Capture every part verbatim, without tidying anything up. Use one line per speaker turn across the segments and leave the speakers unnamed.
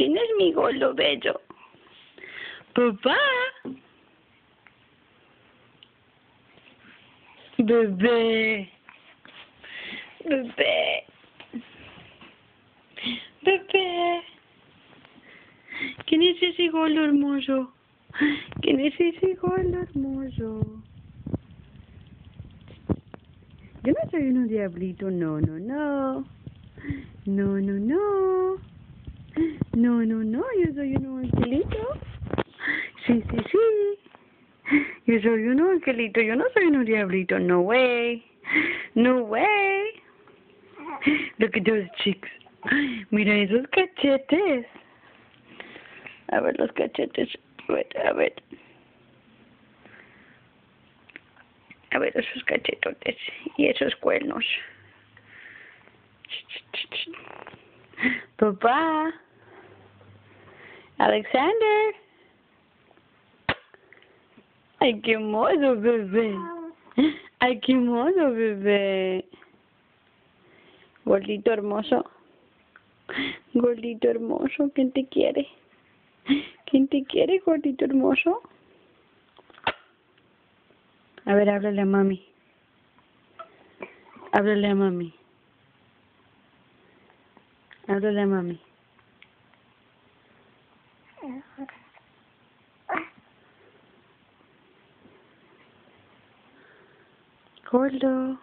¿Quién es mi gordo bello? Papá. Bebé. Bebé. Bebé. ¿Quién es ese gordo hermoso? ¿Quién es ese gordo hermoso? Yo no soy un diablito, no, no, no. No, no, no. No, no, no, yo soy un angelito. Sí, sí, sí. Yo soy un angelito, yo no soy un diablito. No way. No way. Look at those cheeks. Mira esos cachetes. A ver los cachetes. A ver, a ver. A ver esos cachetotes y esos cuernos. Papá. Alexander. Ay, qué modo, bebé. Ay, qué modo, bebé. Gordito hermoso. Gordito hermoso, ¿quién te quiere? ¿Quién te quiere, gordito hermoso? A ver, háblale a mami. Háblale a mami. Háblale a mami. Gordo.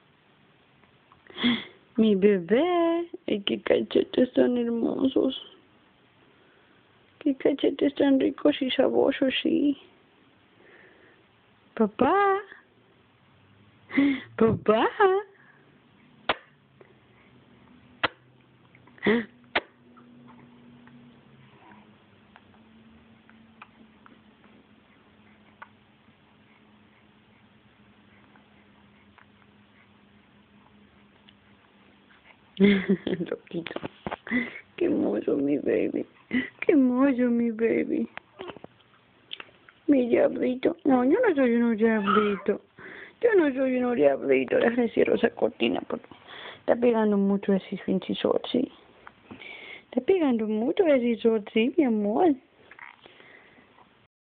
Mi bebé. Ay, qué cachetes tan hermosos. Qué cachetes tan ricos y sabrosos, sí. Papá. Papá. Loquito. Qué hermoso mi baby. Qué hermoso mi baby. Mi diablito. No, yo no soy un diablito. Yo no soy un diablito. Déjame cierro esa cortina porque está pegando mucho ese pinche sol, sí. Está pegando mucho ese sol, sí, mi amor.